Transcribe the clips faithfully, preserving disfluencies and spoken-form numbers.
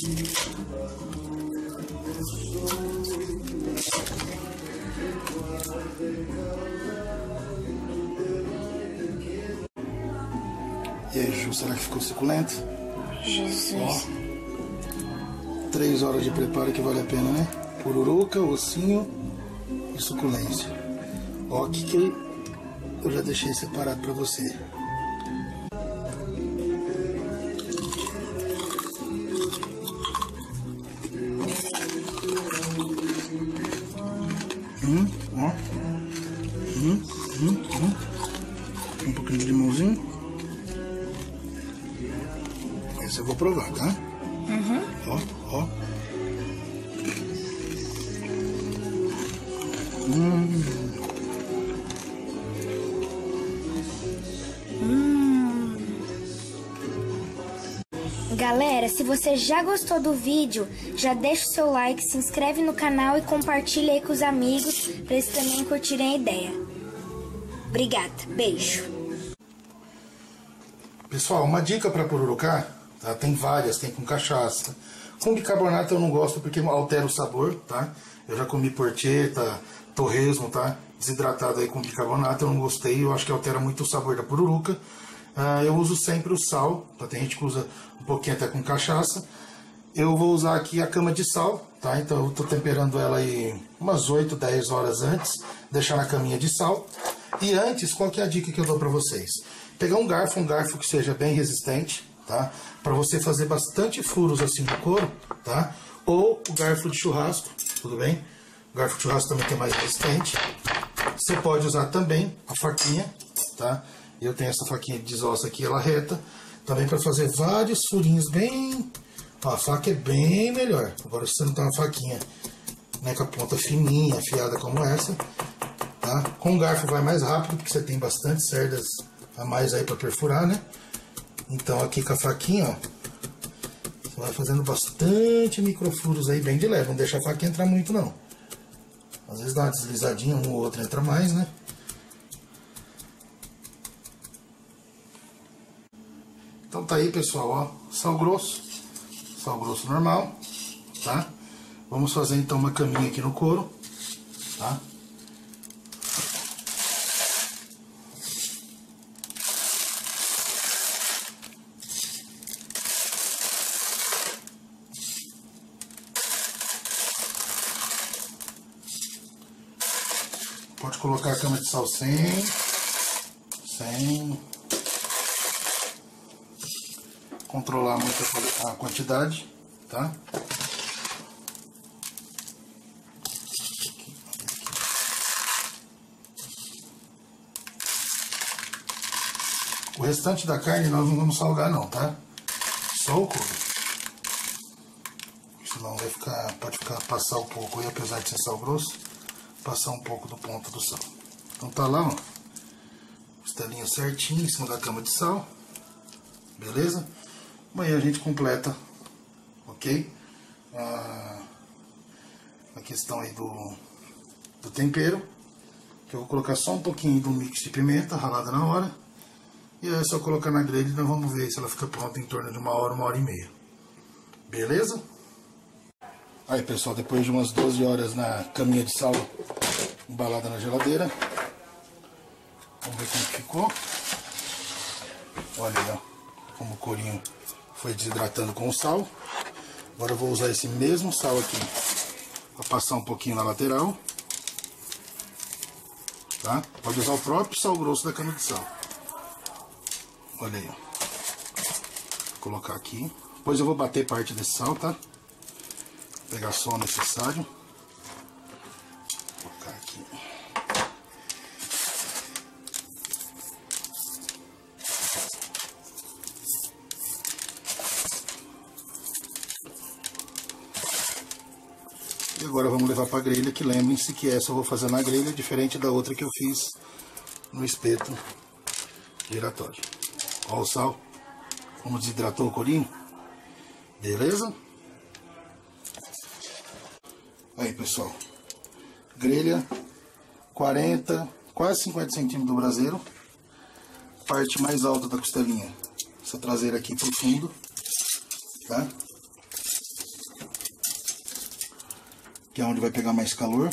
E aí, Ju, será que ficou suculento? Jesus. Ó, três horas de preparo que vale a pena, né? Pururuca, ossinho e suculência. Ó, aqui que eu já deixei separado pra você. Hum, ó. Hum, hum, hum. Um pouquinho de limãozinho. Esse eu vou provar, tá? Uhum. Ó, ó. Hum. Hum. Galera, se você já gostou do vídeo, já deixa o seu like, se inscreve no canal e compartilha aí com os amigos para eles também curtirem a ideia. Obrigada, beijo. Pessoal, uma dica para pururucá, tá? Tem várias, tem com cachaça. Com bicarbonato eu não gosto porque altera o sabor, tá? Eu já comi porchetta, torresmo, tá? Desidratado aí com bicarbonato, eu não gostei, eu acho que altera muito o sabor da pururuca. Uh, eu uso sempre o sal, tá? Tem gente que usa um pouquinho até com cachaça. Eu vou usar aqui a cama de sal, tá? Então eu tô temperando ela aí umas oito, dez horas antes, deixar na caminha de sal. E antes, qual que é a dica que eu dou pra vocês? Pegar um garfo, um garfo que seja bem resistente, tá? Para você fazer bastante furos assim no couro, tá? Ou o garfo de churrasco, tudo bem? O garfo de churrasco também que é mais resistente. Você pode usar também a faquinha, tá? Eu tenho essa faquinha de desossa aqui, ela reta, também para fazer vários furinhos bem... Ó, a faca é bem melhor. Agora se você não tem uma faquinha, né, com a ponta fininha, afiada como essa, tá? Com o garfo vai mais rápido, porque você tem bastante cerdas a mais aí para perfurar, né? Então aqui com a faquinha, ó, você vai fazendo bastante microfuros aí, bem de leve. Não deixa a faquinha entrar muito, não. Às vezes dá uma deslizadinha, um ou outro entra mais, né? Então tá aí, pessoal, ó, sal grosso, sal grosso normal, tá? Vamos fazer então uma caminha aqui no couro, tá? Pode colocar a cama de sal sem, sem controlar muito a quantidade, tá? O restante da carne nós não vamos salgar não, tá? Só o couro. Senão vai ficar, pode ficar, passar um pouco aí, apesar de ser sal grosso, passar um pouco do ponto do sal. Então tá lá, ó, costelinha certinho em cima da cama de sal, beleza? Amanhã a gente completa, ok? A, a questão aí do, do tempero, que eu vou colocar só um pouquinho do mix de pimenta ralada na hora, e aí é só colocar na grelha e nós vamos ver se ela fica pronta em torno de uma hora, uma hora e meia, beleza? Aí, pessoal, depois de umas doze horas na caminha de sal embalada na geladeira, vamos ver como ficou. Olha aí, ó, como o corinho foi desidratando com o sal. Agora eu vou usar esse mesmo sal aqui para passar um pouquinho na lateral, tá? Pode usar o próprio sal grosso da cama de sal. Olha aí, ó. Vou colocar aqui. Depois eu vou bater parte desse sal, tá? Pegar só o necessário. Vou colocar aqui. E agora vamos levar para a grelha, que lembrem-se que essa eu vou fazer na grelha, diferente da outra que eu fiz no espeto giratório. Olha o sal, como desidratou o corinho. Beleza? Aí, pessoal, grelha quarenta, quase cinquenta centímetros do braseiro, parte mais alta da costelinha, essa traseira aqui pro fundo, tá? que é onde vai pegar mais calor,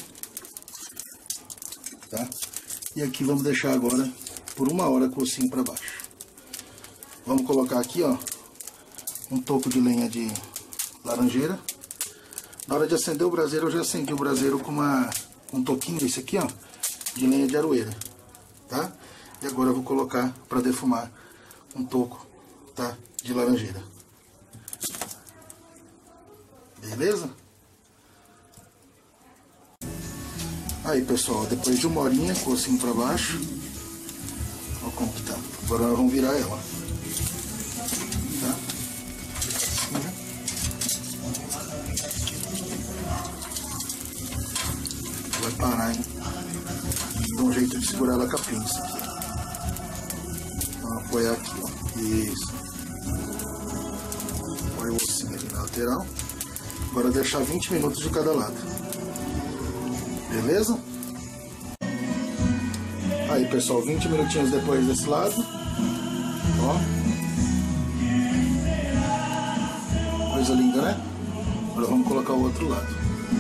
tá? E aqui vamos deixar agora por uma hora com o ossinho para baixo. Vamos colocar aqui, ó, um toco de lenha de laranjeira. Na hora de acender o braseiro, eu já acendi o braseiro com uma, um toquinho desse aqui, ó, de lenha de aroeira, tá? E agora eu vou colocar para defumar um toco, tá, de laranjeira. Beleza? Aí, pessoal, depois de uma horinha com o ossinho para baixo, olha como que tá. Agora nós vamos virar ela, tá? Vai parar, hein? Dá um jeito de segurar ela com a pinça aqui. Vamos apoiar aqui, ó. Isso. Põe o ossinho ali na lateral. Agora deixar vinte minutos de cada lado. Beleza? Aí, pessoal, vinte minutinhos depois desse lado. Ó. Coisa linda, né? Agora vamos colocar o outro lado.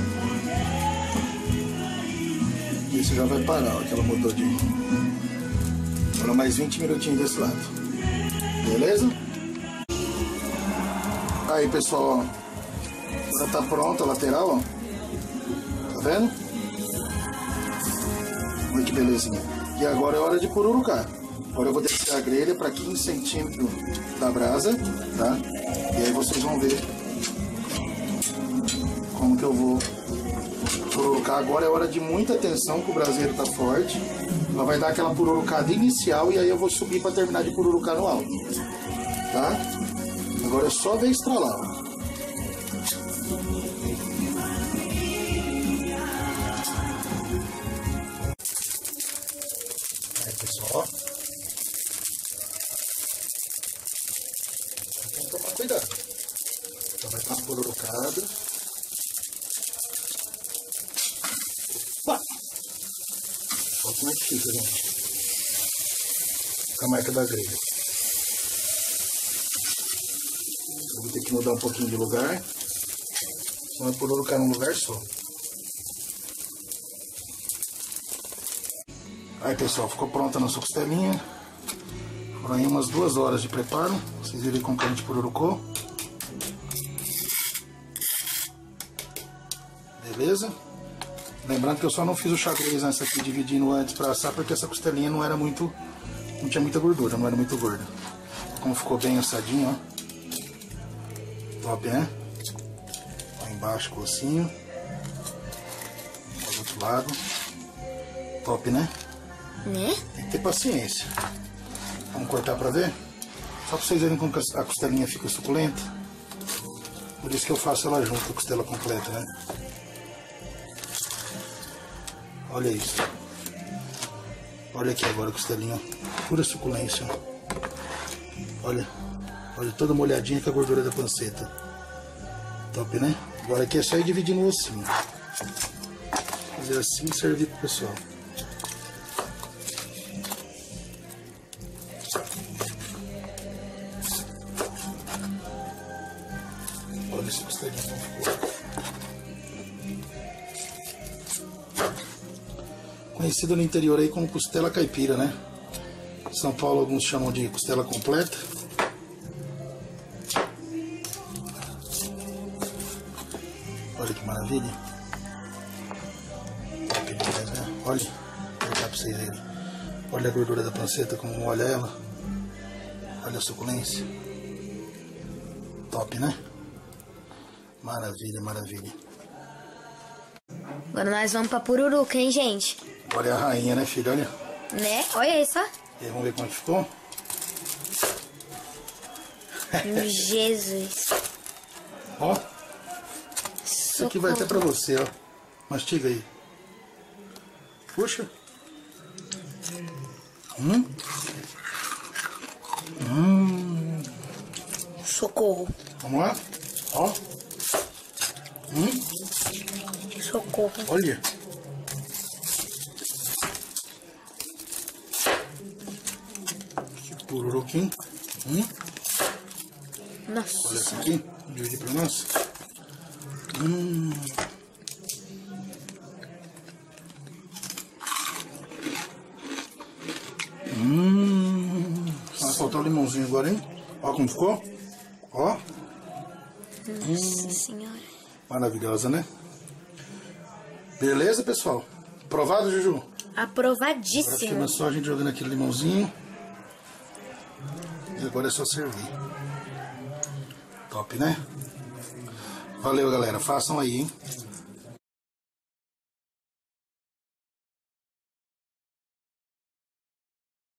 Isso já vai parar, ó, que ela mudou de... Agora mais vinte minutinhos desse lado. Beleza? Aí, pessoal, ó. Já tá pronta a lateral, ó. Tá vendo? Olha que belezinha. E agora é hora de pururucar. Agora eu vou descer a grelha para quinze centímetros da brasa, tá? E aí vocês vão ver como que eu vou pururucar. Agora é hora de muita atenção, que o braseiro tá forte. Ela vai dar aquela pururucada inicial e aí eu vou subir para terminar de pururucar no alto, tá? Agora é só ver estralar, ó. Pessoal, tem que tomar cuidado. Então vai estar pururucada. Opa! Olha como é que fica, gente. Com a marca da grelha. Eu vou ter que mudar um pouquinho de lugar. Senão vai pururucar num lugar só. Aí, pessoal, ficou pronta a nossa costelinha. Foram aí umas duas horas de preparo. Vocês viram como que a gente pururucou. Beleza? Lembrando que eu só não fiz o xadrez nessa aqui, dividindo antes para assar, porque essa costelinha não era muito... Não tinha muita gordura, não era muito gorda. Como ficou bem assadinho, ó. Top, né? Lá embaixo com o ossinho. Do outro lado. Top, né? Né? Tem que ter paciência. Vamos cortar pra ver? Só pra vocês verem como a costelinha fica suculenta. Por isso que eu faço ela junto, a costela completa, né? Olha isso. Olha aqui agora a costelinha. Pura suculência. Olha. Olha, toda molhadinha com a gordura da panceta. Top, né? Agora aqui é só ir dividindo o ossinho. Fazer assim e servir pro pessoal. Olha esse costelinho como ficou. Conhecido no interior aí como costela caipira, né? Em São Paulo alguns chamam de costela completa. Olha que maravilha. Olha, vou botar pra vocês verem. Olha a gordura da panceta, como molha ela. Olha a suculência. Top, né? Maravilha, maravilha. Agora nós vamos pra pururuca, hein, gente? Olha a rainha, né, filha? Olha. Né? Olha isso, ó. E aí, vamos ver como ficou? Jesus. Ó. Isso aqui vai até pra você, ó. Mastiga aí. Puxa. Hum. Hum. Socorro. Vamos lá? Ó. Hum. Socorro. Olha. Que pururuquim. Hum. Nossa. Olha essa aqui. Divide pra nós. Hum. limãozinho agora, hein? Ó como ficou. Ó. Nossa hum. senhora. Maravilhosa, né? Beleza, pessoal? Aprovado, Juju? Aprovadíssimo. Agora só a gente jogando aquele limãozinho. E agora é só servir. Top, né? Valeu, galera. Façam aí, hein?